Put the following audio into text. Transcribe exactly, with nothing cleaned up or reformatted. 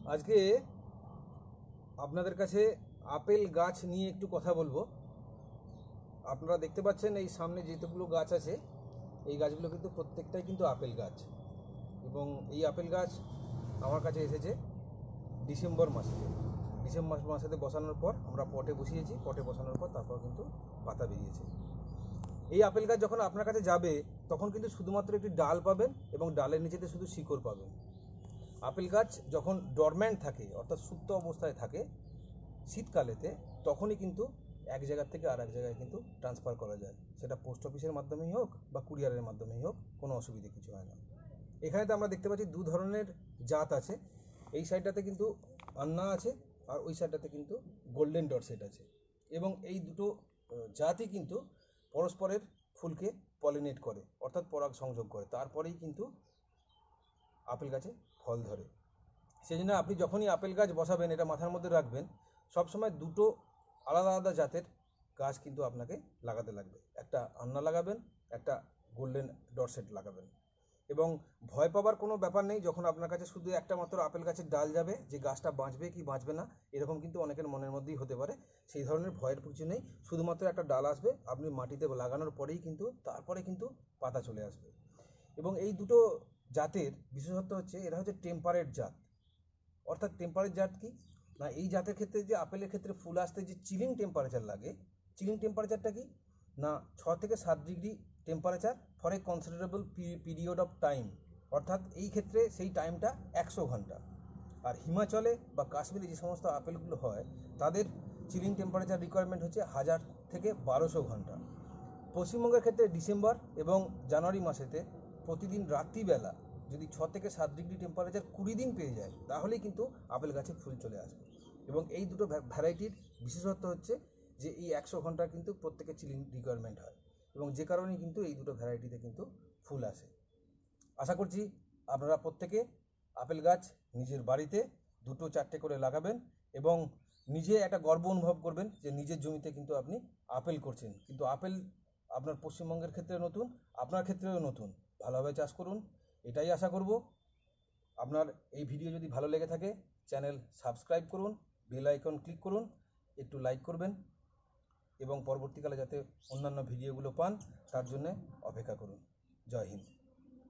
আজকে আপনাদের কাছে আপেল গাছ নিয়ে একটু কথা বলবো। আপনারা দেখতে পাচ্ছেন এই সামনে যেতগুলো গাছ আছে এই গাছগুলো কিন্তু প্রত্যেকটাই কিন্তু আপেল গাছ, এবং এই আপেল গাছ আমার কাছে এসেছে ডিসেম্বর মাসে। ডিসেম্বর মাসেতে বসানোর পর আমরা পটে বসিয়েছি, পটে বসানোর পর তারপর কিন্তু পাতা বেরিয়েছে। এই আপেল গাছ যখন আপনার কাছে যাবে তখন কিন্তু শুধুমাত্র একটি ডাল পাবেন এবং ডালের নিচেতে শুধু শিকড় পাবেন। আপেল গাছ যখন ডরম্যান্ট থাকে অর্থাৎ সুপ্ত অবস্থায় থাকে শীতকালেতে, তখনই কিন্তু এক জায়গার থেকে আর এক জায়গায় কিন্তু ট্রান্সফার করা যায়, সেটা পোস্ট অফিসের মাধ্যমেই হোক বা কুরিয়ারের মাধ্যমেই হোক, কোনো অসুবিধে কিছু হয় না। এখানে তো আমরা দেখতে পাচ্ছি দু ধরনের জাত আছে। এই সাইডটাতে কিন্তু আন্না আছে আর ওই সাইডটাতে কিন্তু গোল্ডেন ডরসেট আছে, এবং এই দুটো জাতই কিন্তু পরস্পরের ফুলকে পলিনেট করে অর্থাৎ পরাগ সংযোগ করে, তারপরেই কিন্তু আপেল গাছে ফল ধরে। সেই জন্য আপনি যখনই আপেল গাছ বসাবেন এটা মাথার মধ্যে রাখবেন, সবসময় দুটো আলাদা আলাদা জাতের গাছ কিন্তু আপনাকে লাগাতে লাগবে। একটা আন্না লাগাবেন, একটা গোল্ডেন ডরসেট লাগাবেন। এবং ভয় পাবার কোনো ব্যাপার নেই, যখন আপনার কাছে শুধু একটা মাত্র আপেল গাছের ডাল যাবে যে গাছটা বাঁচবে কি বাঁচবে না এরকম কিন্তু অনেকের মনের মধ্যেই হতে পারে। সেই ধরনের ভয়ের কিছু নেই, শুধুমাত্র একটা ডাল আসবে, আপনি মাটিতে লাগানোর পরেই কিন্তু তারপরে কিন্তু পাতা চলে আসবে। এবং এই দুটো জাতের বিশেষত্ব হচ্ছে এরা হচ্ছে টেম্পারেট জাত। অর্থাৎ টেম্পারেট জাত কি না, এই জাতের ক্ষেত্রে যে আপেলের ক্ষেত্রে ফুল আসতে যে চিলিং টেম্পারেচার লাগে, চিলিং টেম্পারেচারটা কি না ছ থেকে সাত degree temperature for a considerable period of time, অর্থাৎ এই ক্ষেত্রে সেই টাইমটা একশো ঘন্টা। আর হিমাচলে বা কাশ্মীরে যে সমস্ত আপেলগুলো হয় তাদের চিলিং টেম্পারেচার রিকোয়ারমেন্ট হচ্ছে হাজার থেকে বারোশো ঘন্টা। পশ্চিমবঙ্গের ক্ষেত্রে ডিসেম্বর এবং জানুয়ারি মাসেতে প্রতিদিন রাত্রিবেলা যদি ছ থেকে সাত ডিগ্রি টেম্পারেচার কুড়ি দিন পেয়ে যায় তাহলেই কিন্তু আপেল গাছে ফুল চলে আসবে। এবং এই দুটো ভ্যারাইটির বিশেষত্ব হচ্ছে যে এই একশো ঘন্টার কিন্তু প্রত্যেকের চিলিং রিকোয়ারমেন্ট হয়, এবং যে কারণেই কিন্তু এই দুটো ভ্যারাইটিতে কিন্তু ফুল আসে। আশা করছি আপনারা প্রত্যেকে আপেল গাছ নিজের বাড়িতে দুটো চারটে করে লাগাবেন এবং নিজে একটা গর্ব অনুভব করবেন যে নিজের জমিতে কিন্তু আপনি আপেল করছেন। কিন্তু আপেল আপনার পশ্চিমবঙ্গের ক্ষেত্রে নতুন, আপনার ক্ষেত্রেও নতুন। ভালোভাবে চাষ করুন, এটাই আশা করব। আপনার এই ভিডিও যদি ভালো লেগে থাকে চ্যানেল সাবস্ক্রাইব করুন, বেল আইকন ক্লিক করুন, একটু লাইক করবেন, এবং পরবর্তীকালে যাতে অন্যান্য ভিডিওগুলো পান তার জন্য অপেক্ষা করুন। জয় হিন্দ।